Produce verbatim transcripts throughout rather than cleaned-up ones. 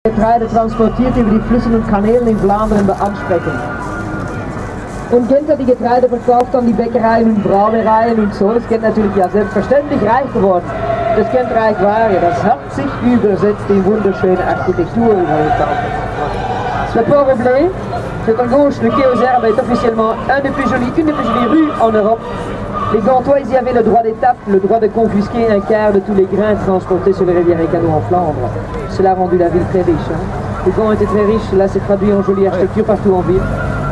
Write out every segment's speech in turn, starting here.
Getreide transportiert über die Flüsse und Kanälen in Vlaanderen ansprechen. Und Gent hat die Getreide verkauft an die Bäckereien und Brauereien und so. Ist Gent natürlich ja selbstverständlich reich geworden. Das Gent reich war, ja, das hat sich übersetzt in wunderschöne Architektur über le temps. Le Port-au-Blé, c'est en gauche, le quai aux Herbes est officiellement un des plus jolis, une des plus jolies rues en Europe. Les Gantois y avaient le droit d'étape, le droit de confisquer un quart de tous les grains transportés sur les rivières et canaux en Flandre. Cela a rendu la ville très riche. Hein. Les Gants étaient très riches, cela s'est traduit en jolie architecture partout en ville.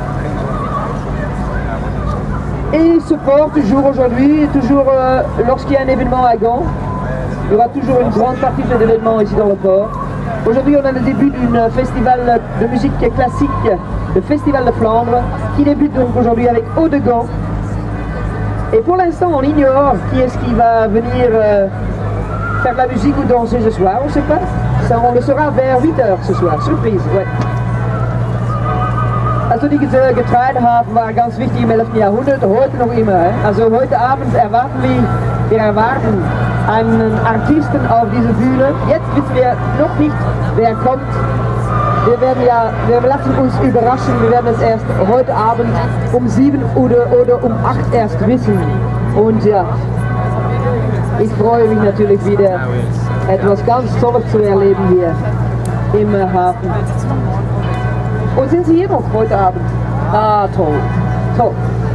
Et ce port, toujours aujourd'hui, toujours euh, lorsqu'il y a un événement à Gand, il y aura toujours une grande partie de l'événement ici dans le port. Aujourd'hui, on a le début d'un festival de musique classique, le Festival de Flandre, qui débute donc aujourd'hui avec Eau de Gand. Et pour l'instant, on ignore qui est-ce qui va venir euh, faire de la musique ou danser ce soir, on ne sait pas. Ça, on le saura vers huit heures ce soir, surprise, ouais. Also die Getreidehafen war ganz wichtig im elften Jahrhundert, heute noch immer. Hè? Also heute Abend erwarten wir, wir erwarten einen Artisten auf dieser Bühne. Jetzt wissen wir noch nicht, wer kommt. Wir werden ja, wir lassen uns überraschen, wir werden es erst heute Abend um sieben oder, oder um acht erst wissen. Und ja, ich freue mich natürlich wieder, etwas ganz Tolles zu erleben hier im Hafen. Und sind Sie hier noch heute Abend? Ah, toll, toll.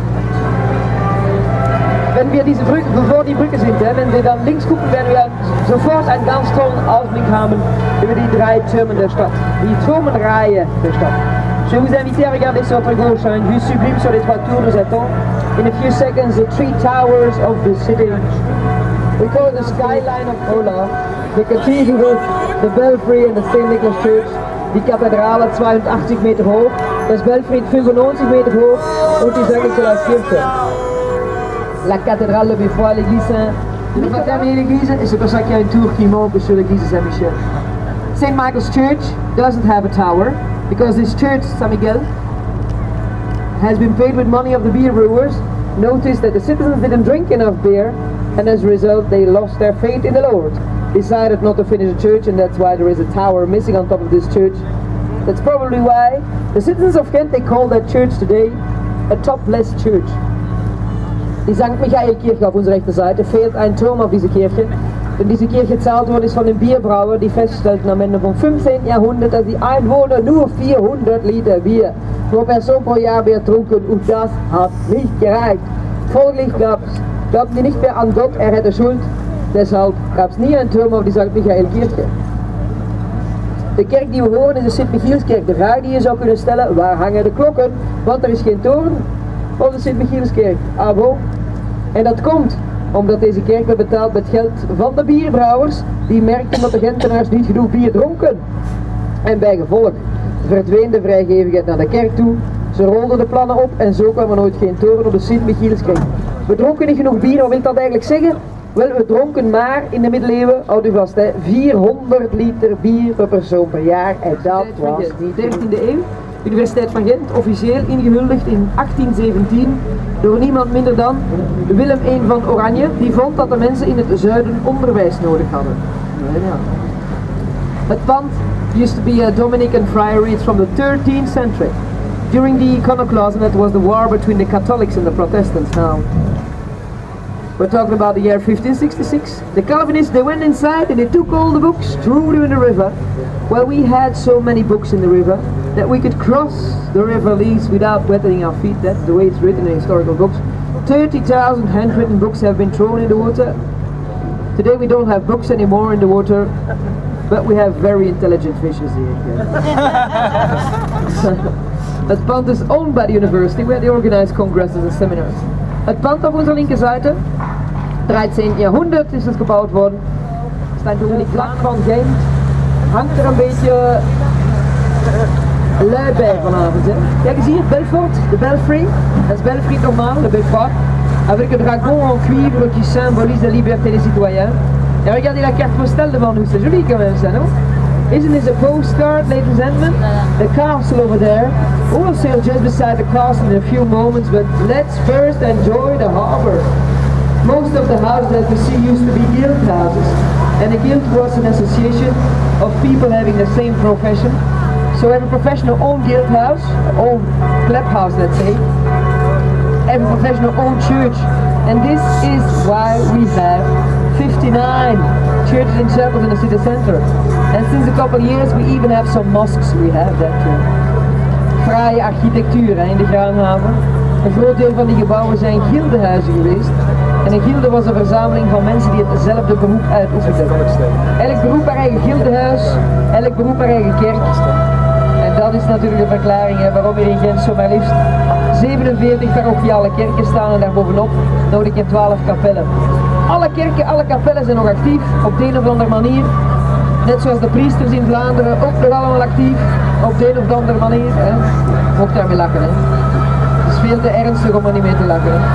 Wenn wir diese Brücke, bevor die Brücke sind, hè, wenn wir dann links gucken, werden wir sofort einen ganz tollen Ausblick haben über die drei Türme der Stadt, die Turmenreihe der Stadt. Je vais vous inviter à regarder sur votre gauche, hein, une vue sublime sur les trois tours nous attend. In a few seconds, the three towers of the city. We call it the skyline of Olaf, the cathedral, the belfry and the Saint Nicholas Church. Die Kathedrale zweiundachtzig Meter hoch, das Belfried fünfundneunzig Meter hoch und die Saint Nicolas Kirche. La cathédrale de Beffroi, l'église Saint. On va terminer l'église et c'est pour ça qu'il y a une tour qui monte sur l'église Saint-Michel. Saint Michael's Church doesn't have a tower because this church, Saint Miguel, has been paid with money of the beer brewers. Notice that the citizens didn't drink enough beer and as a result they lost their faith in the Lord. Decided not to finish the church and that's why there is a tower missing on top of this church. That's probably why the citizens of Ghent, they call that church today a topless church. Die Sankt Michael-Kirche auf unserer rechten Seite fehlt ein Turm auf diese Kirche, denn diese Kirche gezahlt worden ist von den Bierbrauer, die feststellten am Ende vom fünfzehnten Jahrhundert, dass die Einwohner nur vierhundert Liter Bier pro Person pro Jahr Bier trunken und das hat nicht gereicht. Folglich glaubten die nicht mehr an Gott, er hätte Schuld, deshalb gab es nie einen Turm auf die Sankt Michael-Kirche. De kerk die we horen is de Sint-Michielskerk. De vraag die je zou kunnen stellen, waar hangen de klokken? Want er is geen toren op de Sint-Michielskerk. Ah bon? En dat komt omdat deze kerk werd betaald met geld van de bierbrouwers die merkten dat de Gentenaars niet genoeg bier dronken. En bij gevolg verdween de vrijgevigheid naar de kerk toe, ze rolden de plannen op en zo kwam er nooit geen toren op de Sint-Michielskerk. We dronken niet genoeg bier, wat wil dat eigenlijk zeggen? Wel, we dronken maar in de middeleeuwen, houd u vast, hè, vierhonderd liter bier per persoon per jaar en dat was niet dertiende eeuw. Universiteit van Gent, officieel ingehuldigd in achttien zeventien door niemand minder dan Willem de Eerste van Oranje, die vond dat de mensen in het zuiden onderwijs nodig hadden. Ja. Het pand used to be a Dominican friary, it's from the thirteenth century. During the iconoclasm, that was the war between the Catholics and the Protestants. Now, we're talking about the year fifteen sixty-six. The Calvinists, they went inside and they took all the books, threw them in the river. Well, we had so many books in the river that we could cross the river Lys without wetting our feet. That's the way it's written in historical books. thirty thousand handwritten books have been thrown in the water. Today we don't have books anymore in the water, but we have very intelligent fishes here. Het pand is owned by the university where they organize congresses and seminars. Het pand op onze linkerseite, dertiende Jahrhundert is het gebouwd worden. Staat door die vlag van Gent. Hangt er een beetje lui bij vanavond. Hè. Kijk eens hier, Belfort, de Belfry. Dat is Belfry normaal, de Belfort. Avec un dragon en cuivre qui symbolise la liberté des citoyens. Et regardez la carte postale devant nous, c'est joli quand même ça, non? Isn't this a postcard, ladies and gentlemen? The castle over there. We'll sail just beside the castle in a few moments, but let's first enjoy the harbor. Most of the houses that we see used to be guild houses, and a guild was an association of people having the same profession. So every professional own guild house, own clubhouse, let's say, every professional own church, and this is why we have fifty-nine churches and chapels in the city center. And since a couple of years we even have some mosques. We have that too. Fraaie architectuur hè, in de Graanhaven. Een groot deel van die gebouwen zijn gildehuizen geweest. En een gilde was een verzameling van mensen die hetzelfde beroep uitoefenden. Elk beroep haar eigen gildehuis, elk beroep haar eigen kerk. En dat is natuurlijk de verklaring hè, waarom hier in Gent zo maar liefst zevenenveertig parochiale kerken staan en daarbovenop nodig in twaalf kapellen. Alle kerken, alle kapellen zijn nog actief op de een of andere manier. Net zoals de priesters in Vlaanderen ook nog allemaal actief op de een of andere manier. Hè. Mocht daarmee lachen. Hè. Het is veel te ernstig om er niet mee te lachen. Hè.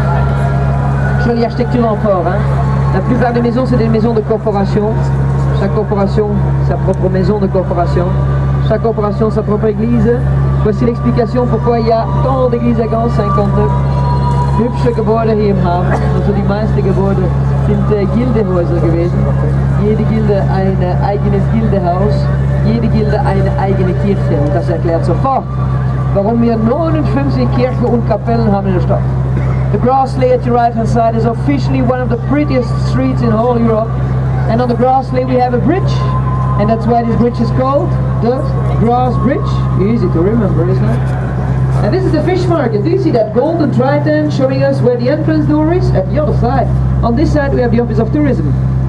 Jolie architecture encore. Hein. La plupart des maisons c'est des maisons de corporation. Chaque corporation sa propre maison de corporation. Chaque corporation sa propre église. Voici l'explication pourquoi il y a tant d'églises à Gand, cinquante-neuf. Hübsche Gebäude hier im Hafen. Also die meisten Gebäude sind äh, Gildehäuser gewesen. Jede Gilde ein äh, eigenes Gildehaus, jede Gilde eine eigene Kirche. Und das erklärt sofort, warum wir neunundfünfzig Kirchen und Kapellen haben in der Stadt. The Grassley at your right hand side is officially one of the prettiest streets in whole Europe. And on the Grassley we have a bridge. And that's why this bridge is called the Grass Bridge. Easy to remember, isn't it? And this is the fish market. Do you see that golden trident showing us where the entrance door is? At the other side. On this side we have the Office of Tourism.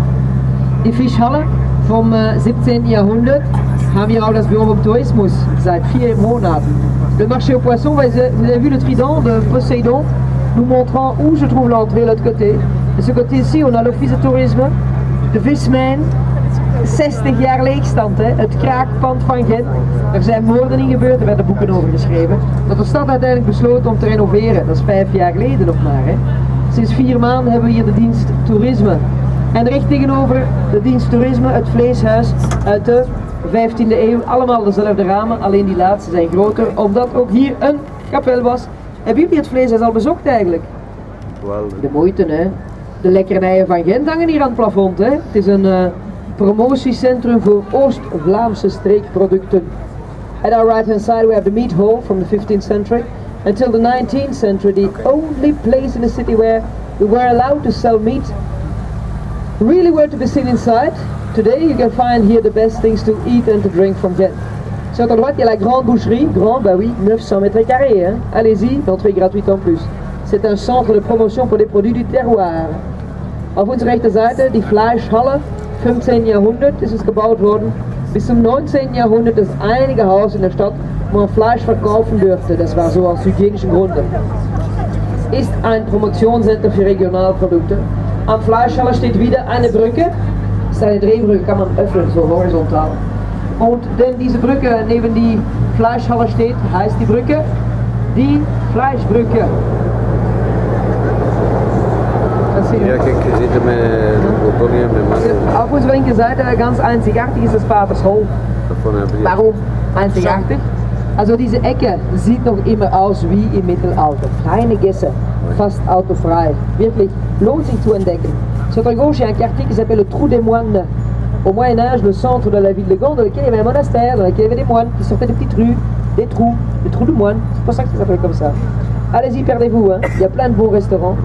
Die Fischhalle vom äh, siebzehnten Jahrhundert haben wir auch das Büro vom Tourismus seit vier Monaten. Le marché aux poissons, vous avez vu le trident de Poséidon nous montrant où se trouve l'entrée de l'autre côté. De ce côté ici on a l'Office de Tourisme, de Vismijn, zestig jaar leegstand, hè? Het kraakpand van Gent. Er zijn moorden in gebeurd, er werden boeken over geschreven. Dat de stad uiteindelijk besloot om te renoveren, dat is vijf jaar geleden nog maar. Hè? Sinds vier maanden hebben we hier de dienst toerisme. En recht tegenover de dienst toerisme het vleeshuis uit de vijftiende eeuw. Allemaal dezelfde ramen, alleen die laatste zijn groter, omdat ook hier een kapel was. Hebben jullie het vleeshuis al bezocht eigenlijk? De moeite, hè? De lekkernijen van Gent hangen hier aan het plafond, hè? Het is een uh, promotiecentrum voor Oost-Vlaamse streekproducten. At our right hand side we have the meat hall from the fifteenth century. Until the nineteenth century, the only place in the city where we were allowed to sell meat really were to be seen inside. Today you can find here the best things to eat and to drink from Gent. Sur à droite il y a la grande boucherie, grand, bah oui, neuf cents mètres carrés, hein. Allez-y, l'entrée est gratuite en plus. C'est un centre de promotion pour les produits du terroir. Auf unserer rechten Seite die Fleischhalle, fünfzehnten Jahrhundert ist es gebaut worden. Bis zum neunzehnten Jahrhundert das einige Haus in der Stadt, wo man Fleisch verkaufen dürfte, das war so aus hygienischen Gründen. Ist ein Promotionscenter für Regionalprodukte. Am Fleischhalle steht wieder eine Brücke. Das ist eine Drehbrücke, kann man öffnen, so horizontal. Und denn diese Brücke neben die Fleischhalle steht, heißt die Brücke die Fleischbrücke. Ja, kijk, je ziet hem op podium. Auf unserer linken Seite ganz einzigartig ist das Paters Hol. Warum einzigartig? Also diese Ecke sieht noch immer aus wie im Mittelalter. Kleine Gässe, fast autofrei. Wirklich lohnt sich zu entdecken. Sur à gauche, il y a un quartier qui s'appelle le Trou des Moines. Au Moyen-Âge, le centre de la ville de Gand, dans lequel il y avait un monastère, dans lequel il y avait des moines qui sortaient des petites rues, des trous, des trous de moines. C'est pour ça que ça s'appelle comme ça. Allez-y, perdez-vous, hein. Il y a plein de beaux restaurants.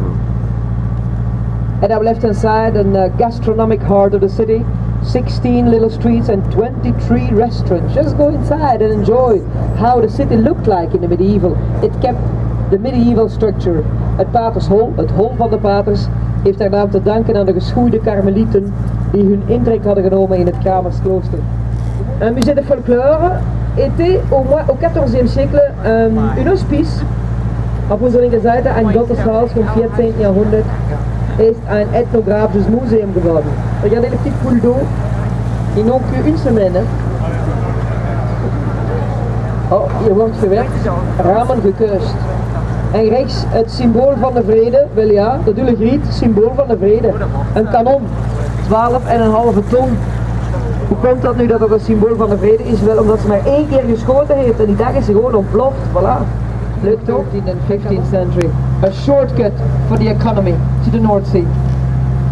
At our left hand side, a uh, gastronomic heart of the city, sixteen little streets and twenty-three restaurants. Just go inside and enjoy how the city looked like in the medieval. It kept the medieval structure. Het Patershol, het hol van de paters, heeft haar naam te danken aan de geschoeide karmelieten die hun intrek hadden genomen in het Kramersklooster. Un musée de folklore était au, moins, au quatorzième siècle um, un hospice. Auf unserer linken Seite ein Gotteshaus vom vierzehnten Jahrhundert. Ist ein ethnographisches museum geworden. Regardez les petites poules d'eau, ils n'ont qu'une semaine. Hein. Oh, hier wordt gewerkt, ramen gekuist. En rechts het symbool van de vrede, wel ja, dat dulle griet, symbool van de vrede. Een kanon, twaalf komma vijf ton. Hoe komt dat nu dat dat een symbool van de vrede is? Wel omdat ze maar één keer geschoten heeft en die dag is ze gewoon ontploft, voilà. Lukt ook in the fifteenth century. A shortcut for the economy to the North Sea.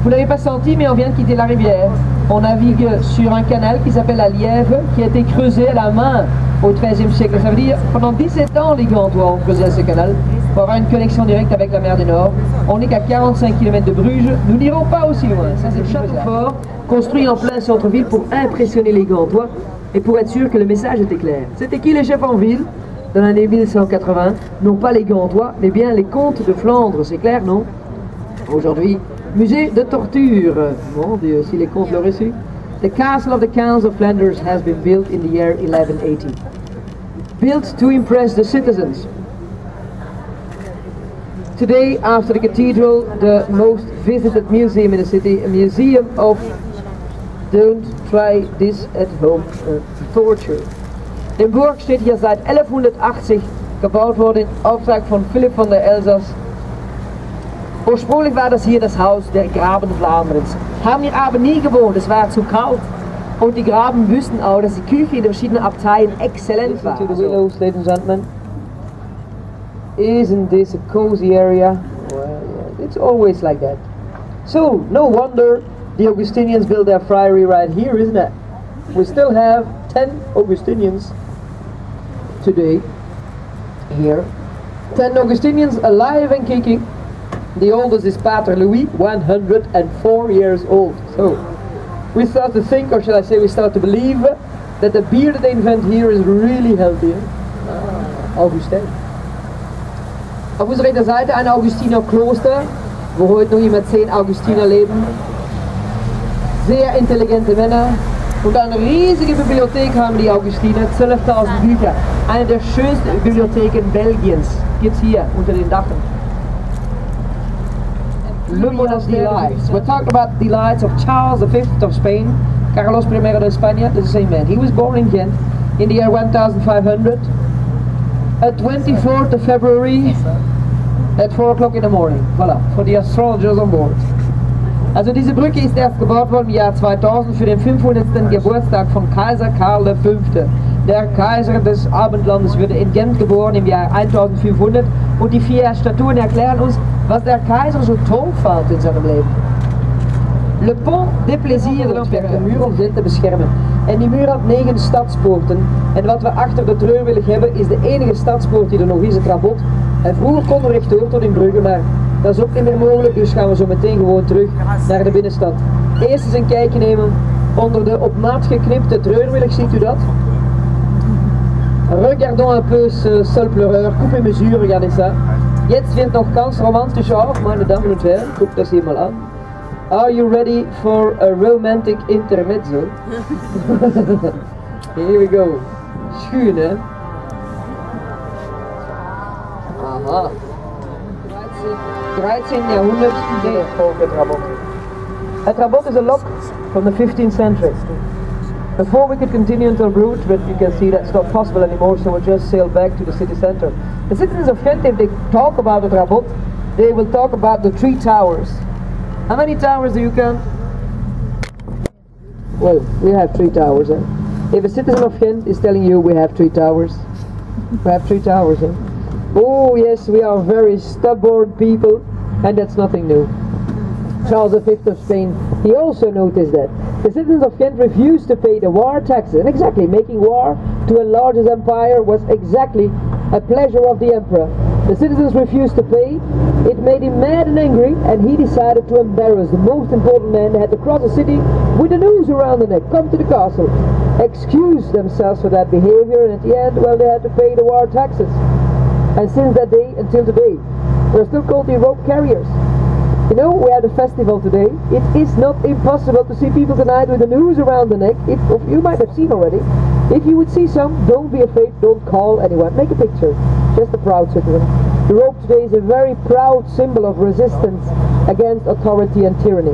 Vous n'avez pas senti, mais on vient de quitter la rivière. On navigue sur un canal qui s'appelle la Lièvre, qui a été creusé à la main au treizième siècle. Ça veut dire, pendant dix-sept ans, les Gantois ont creusé ce canal pour avoir une connexion directe avec la mer du Nord. On n'est qu'à quarante-cinq kilomètres de Bruges. Nous n'irons pas aussi loin. Ça, c'est le château fort, construit en plein centre-ville pour impressionner les Gantois et pour être sûr que le message était clair. C'était qui les chefs en ville dans l'année mille cent quatre-vingts? Non pas les Gantois, mais bien les comtes de Flandre, c'est clair, non? Aujourd'hui, musée de torture. Mon Dieu, si les comtes l'auraient su. The castle of the Counts of Flanders has been built in the year eleven eighty. Built to impress the citizens. Today, after the cathedral, the most visited museum in the city, a museum of don't try this at home uh, torture. De Burg steht hier seit elfhundertachtzig, gebaut worden in Auftrag von Philipp von der Elsass. Ursprünglich war das hier das Haus der Graben Flandrens. Haben hier aber nie gewohnt, es war zu kalt. Und die Graben wüssten auch, dass die Küche in den verschiedenen Abteien exzellent war. To the willows, ladies and gentlemen. Isn't this a cozy area? Well, yeah, it's always like that. So, no wonder the Augustinians built their friary right here, isn't it? We still have ten Augustinians today here. ten Augustinians alive and kicking. The oldest is Pater Louis, one hundred four years old. So, we start to think, or should I say we start to believe, that the beer that they invent here is really healthy. Ah, Augustin. Auf unserer rechten Seite ein Augustinerkloster, wo heute noch immer zehn Augustiner leben. Sehr intelligente Männer. Und eine riesige Bibliothek haben die Augustiner, zwölftausend Bücher. Eine der schönsten Bibliotheken Belgiens gibt es hier unter den Dachen. Le Delights. We're talking about the delights of Charles the fifth of Spain, Carlos Primero de España, the same man. He was born in Ghent in the year fifteen hundred, at twenty-fourth of February at four o'clock in the morning. Voilà, for the astrologers on board. Also diese Brücke ist erst gebaut worden im Jahr zweitausend für den fünfhundertsten Geburtstag von Kaiser Karl der Fünfte. Der Kaiser des Abendlandes wurde in Gent geboren im Jahr eintausendfünfhundert und die vier Statuen erklären uns, was der Kaiser so toll fand in seinem Leben. Le Pont des Plaisirs de l'Empereur, de muur om Gent te beschermen. En die muur had negen stadspoorten. En wat we achter de treurwillig hebben is de enige stadspoort die er nog is, het Rabot. En vroeger konden we rechtdoor tot in Brugge, maar dat is ook niet meer mogelijk, dus gaan we zo meteen gewoon terug naar de binnenstad. Eerst eens een kijkje nemen onder de op maat geknipte treurwillig, ziet u dat? Regardons un peu ce seul pleureur, coupe et mesure, regardez ça. Jetzt wird noch ganz romantisch auf, meine Damen und Herren, guckt das hier mal an. Are you ready for a romantic intermezzo? Here we go. Schön, hè? Aha. dertiende Jahrhundert, nee, volgens het Rabot. Het Rabot is a lock from the fifteenth century. Before we could continue until Bruges, but you can see that's not possible anymore, so we'll just sail back to the city center. The citizens of Ghent, if they talk about the Rabot, they will talk about the three towers. How many towers do you count? Well, we have three towers, eh? If a citizen of Ghent is telling you we have three towers, we have three towers, eh? Oh yes, we are very stubborn people, and that's nothing new. Charles the fifth of Spain, he also noticed that. The citizens of Ghent refused to pay the war taxes, and exactly, making war to enlarge his empire was exactly a pleasure of the emperor. The citizens refused to pay, it made him mad and angry, and he decided to embarrass the most important men. They had to cross the city with a noose around the neck, come to the castle, excuse themselves for that behavior, and at the end, well, they had to pay the war taxes. And since that day until today, they're still called the rope carriers. You know, we had a festival today. It is not impossible to see people tonight with a noose around the neck. If, you might have seen already. If you would see some, don't be afraid, don't call anyone. Make a picture. Just a proud citizen. The rope today is a very proud symbol of resistance against authority and tyranny.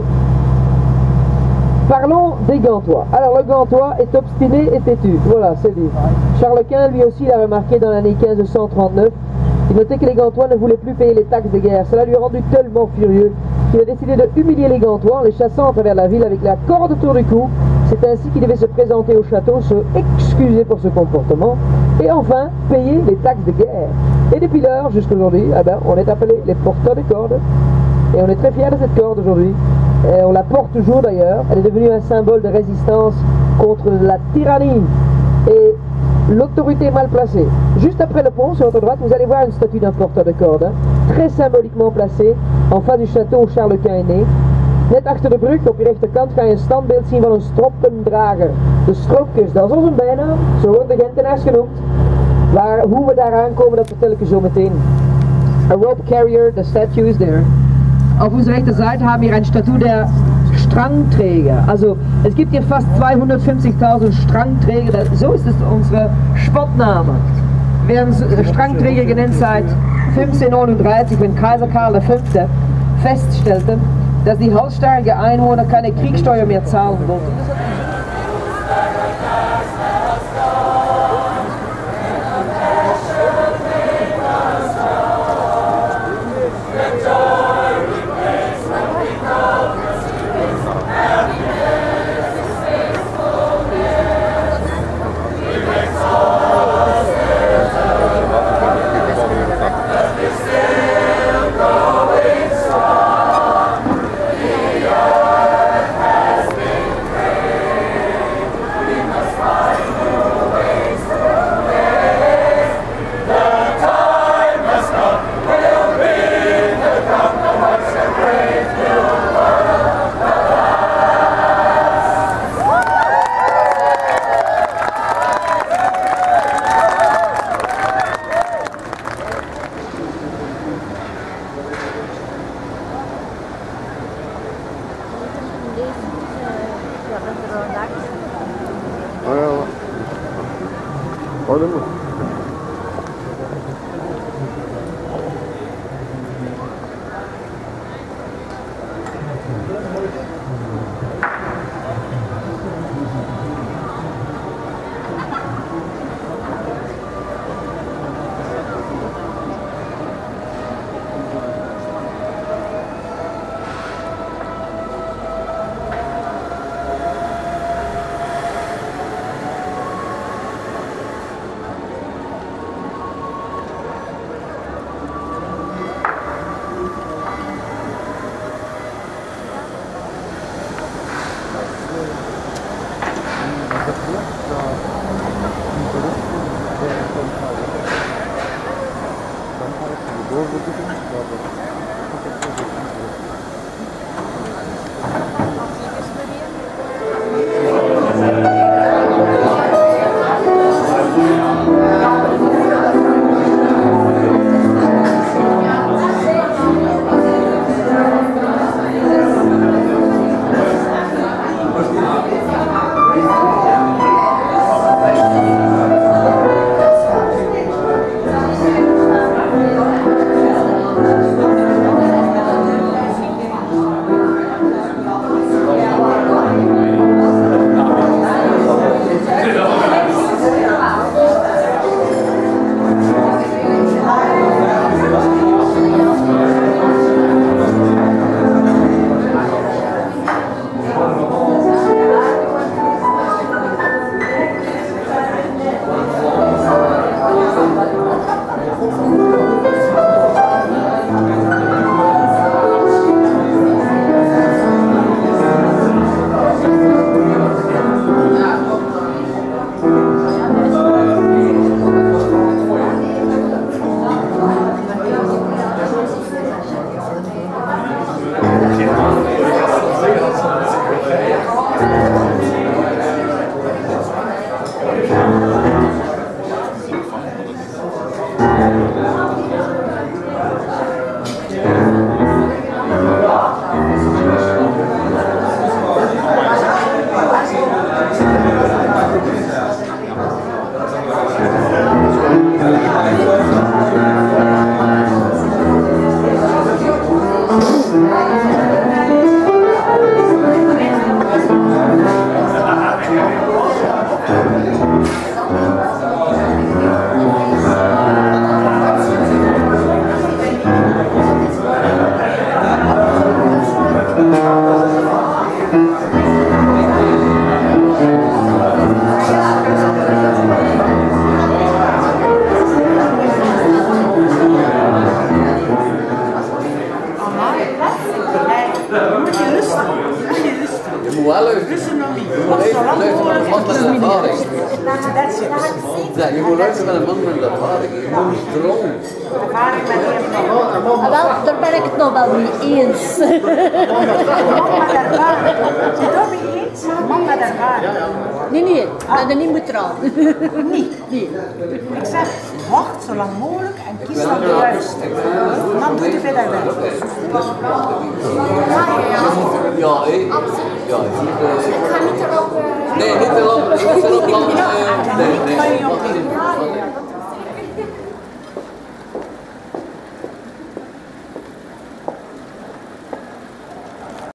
Parlons des Gantois. Alors le Gantois est obstiné et têtu. Voilà, c'est dit. Charles Quint lui aussi l'a remarqué dans l'année quinze cent trente-neuf. Il notait que les Gantois ne voulaient plus payer les taxes de guerre. Cela lui a rendu tellement furieux qu'il a décidé de humilier les Gantois en les chassant à travers la ville avec la corde autour du cou. C'est ainsi qu'il devait se présenter au château, se excuser pour ce comportement et enfin payer les taxes de guerre. Et depuis lors, jusqu'aujourd'hui, eh ben, on est appelé les porteurs de cordes et on est très fiers de cette corde aujourd'hui. Et on la porte toujours d'ailleurs. Elle est devenue un symbole de résistance contre la tyrannie et l'autorité mal placée. Juste après le pont, sur votre droite, vous allez voir une statue d'un porteur de cordes, hein, très symboliquement placée en face du château où Charles Quint est né. Net achter de brug, op je rechterkant, ga je een standbeeld zien van een stroppendrager. De stroopkist, dat is onze bijnaam, zo wordt de Gentenaars genoemd. Waar, hoe we daar aankomen, dat vertel ik je zo meteen. A rope carrier, the statue is there. Auf unserer rechten Seite haben wir eine Statue der Strangträger. Also es gibt hier fast zweihundertfünfzigtausend Strangträger, so ist es unsere Spottname. Wir werden Strangträger genannt seit fünfzehnhundertneununddreißig, wenn Kaiser Karl der Fünfte feststellte, dass die hausstärkigen Einwohner keine Kriegssteuer mehr zahlen wollten. Olha, amor. Je moet luisteren naar een man met ervaring, je moet niet dromen. Ervaring met die Ah, wel, daar ben ik het nog wel mee eens. man met ervaring. Zit je ook mee eens? Man met ervaring. Nee, nee, dat je niet moet trouwen. Niet. Nee. Ik zeg, wacht zo lang mogelijk en kies dan de juiste. Dan doe je bij dat wel. Ja, hé. Ja, Ik ga niet erop. nee, niet erop. Niet erop. Nee, nee. Kan je niet opnemen.